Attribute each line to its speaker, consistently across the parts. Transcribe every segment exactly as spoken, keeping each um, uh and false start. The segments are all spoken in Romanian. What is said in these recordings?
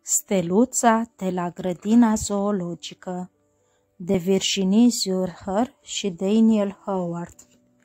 Speaker 1: Steluța de la grădina zoologică de Virginie Zurcher și Daniel Howard.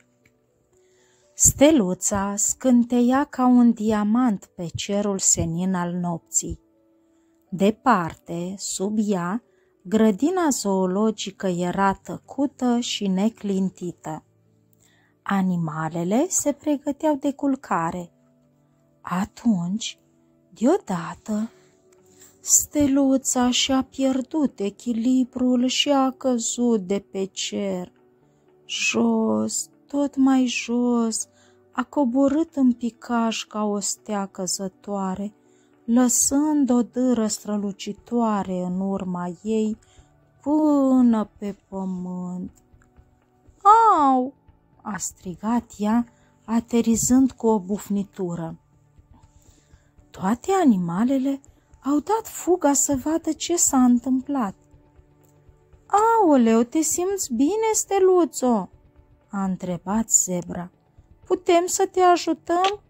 Speaker 1: Steluța scânteia ca un diamant pe cerul senin al nopții. Departe, sub ea, grădina zoologică era tăcută și neclintită. Animalele se pregăteau de culcare. Atunci, deodată, Steluța și-a pierdut echilibrul și a căzut de pe cer. Jos, tot mai jos, a coborât în picaj ca o stea căzătoare, lăsând o dâră strălucitoare în urma ei până pe pământ. Au! A strigat ea, aterizând cu o bufnitură. Toate animalele au dat fuga să vadă ce s-a întâmplat. Aoleu, te simți bine, Steluțo? A întrebat zebra. Putem să te ajutăm?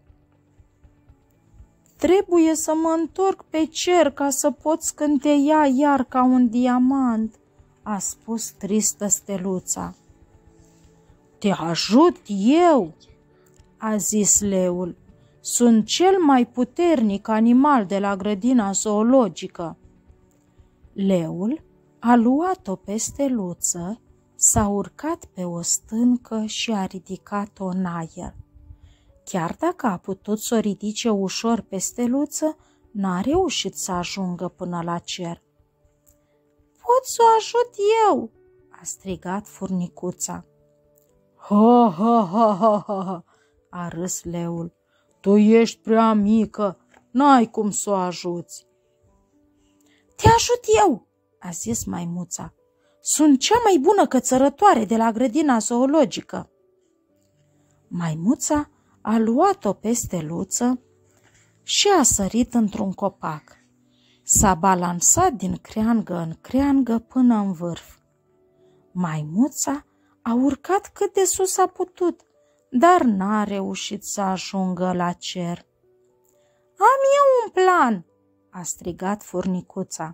Speaker 1: Trebuie să mă întorc pe cer ca să pot scânteia iar ca un diamant, a spus tristă Steluța. Te ajut eu, a zis leul. Sunt cel mai puternic animal de la grădina zoologică. Leul a luat-o pe Steluță, s-a urcat pe o stâncă și a ridicat-o în aer. Chiar dacă a putut să o ridice ușor pe Steluță, n-a reușit să ajungă până la cer. Pot să o ajut eu, a strigat furnicuța. Ha, ha, ha, ha, ha, a râs leul. Tu ești prea mică, n-ai cum să o ajuți. Te ajut eu, a zis maimuța. Sunt cea mai bună cățărătoare de la grădina zoologică. Maimuța a luat-o pe Steluță și a sărit într-un copac. S-a balansat din creangă în creangă până în vârf. Maimuța a urcat cât de sus a putut, dar n-a reușit să ajungă la cer. Am eu un plan, a strigat furnicuța.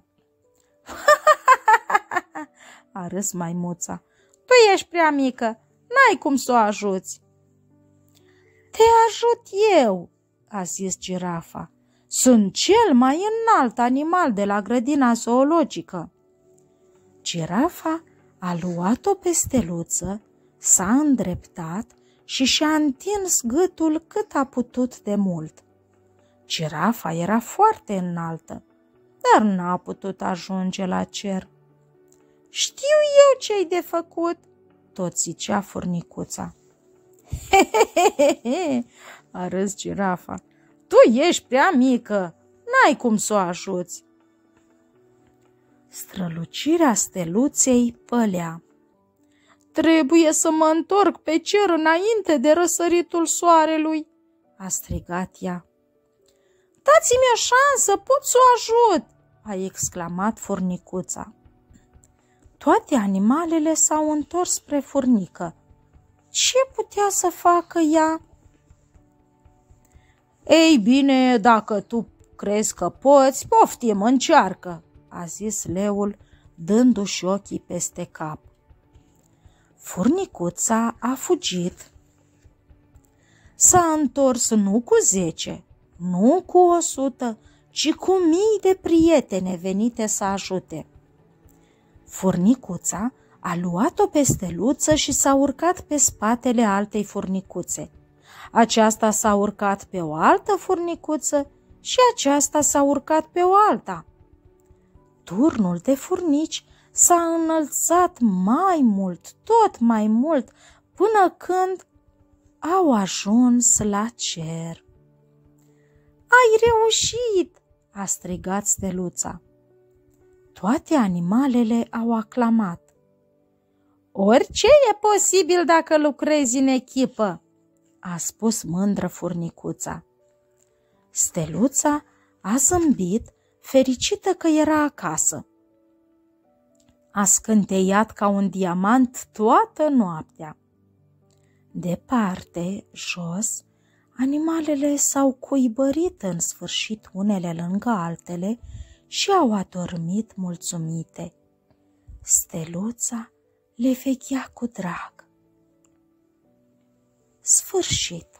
Speaker 1: A râs maimuța. Tu ești prea mică, n-ai cum să o ajuți. Te ajut eu, a zis girafa. Sunt cel mai înalt animal de la grădina zoologică. Girafa a luat-o pe Steluță, s-a îndreptat și și-a întins gâtul cât a putut de mult. Girafa era foarte înaltă, dar n-a putut ajunge la cer. Știu eu ce-i de făcut, tot zicea furnicuța. He, he, he, he, a râs girafa. Tu ești prea mică, n-ai cum să o ajuți. Strălucirea Steluței pălea. Trebuie să mă întorc pe cer înainte de răsăritul soarelui, a strigat ea. Dați-mi o șansă, pot să o ajut, a exclamat furnicuța. Toate animalele s-au întors spre furnică. Ce putea să facă ea? Ei bine, dacă tu crezi că poți, poftim, încearcă, a zis leul, dându-și ochii peste cap. Furnicuța a fugit. S-a întors nu cu zece, nu cu o sută, ci cu mii de prietene venite să ajute. Furnicuța a luat-o pe Steluță și s-a urcat pe spatele altei furnicuțe. Aceasta s-a urcat pe o altă furnicuță și aceasta s-a urcat pe o alta. Turnul de furnici s-a înălțat mai mult, tot mai mult, până când au ajuns la cer. Ai reușit, a strigat Steluța. Toate animalele au aclamat. Orice e posibil dacă lucrezi în echipă, a spus mândră furnicuța. Steluța a zâmbit, fericită că era acasă. A scânteiat ca un diamant toată noaptea. Departe, jos, animalele s-au cuibărit în sfârșit unele lângă altele și au adormit mulțumite. Steluța le vechea cu drag. Sfârșit.